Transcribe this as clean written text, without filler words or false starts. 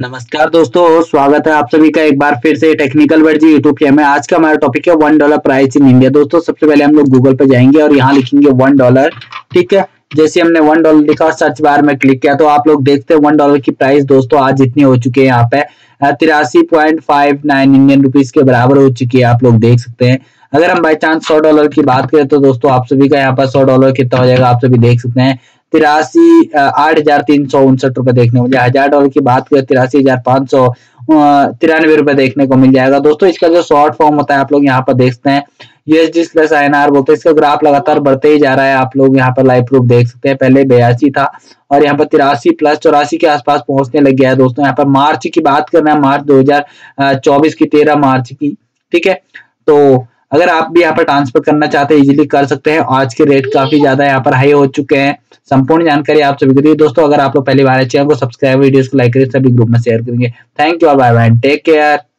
नमस्कार दोस्तों, स्वागत है आप सभी का एक बार फिर से टेक्निकल वर्ड यूट्यूब चैनल में। आज का हमारा टॉपिक है $1 प्राइस इन इंडिया। दोस्तों सबसे पहले हम लोग गूगल पे जाएंगे और यहाँ लिखेंगे $1। ठीक है, जैसे हमने $1 लिखा सर्च बार में क्लिक किया तो आप लोग देखते हैं $1 की प्राइस दोस्तों आज इतनी हो चुकी है यहाँ पे 83.59 इंडियन रुपीज के बराबर हो चुकी है। आप लोग देख सकते हैं। अगर हम बाई चांस $100 की बात करें तो दोस्तों आप सभी का यहाँ पर $100 कितना हो जाएगा आप सभी देख सकते हैं। 83,8,359 रुपए देखने को मिले। $1000 की बात करें 83,593 रुपए देखने को मिल जाएगा। दोस्तों इसका जो शॉर्ट फॉर्म होता है आप लोग यहाँ पर देखते हैं USD प्लस INR बोलते हैं। इसका ग्राफ लगातार बढ़ते ही जा रहा है। आप लोग यहाँ पर लाइव प्रूफ देख सकते हैं। पहले 82 था और यहाँ पर 83 प्लस 84 के आसपास पहुंचने लग गया है। दोस्तों यहाँ पर मार्च की बात करना है, मार्च 2024 की 13 मार्च की। ठीक है, तो अगर आप भी यहाँ पर ट्रांसफर करना चाहते हैं इजीली कर सकते हैं। आज के रेट काफी ज्यादा यहाँ पर हाई हो चुके हैं। संपूर्ण जानकारी आप सभी को दी। दोस्तों अगर आप लोग पहली बार चैनल को सब्सक्राइब, वीडियोस को लाइक करें, सभी ग्रुप में शेयर करेंगे। Thank you, bye bye, take care.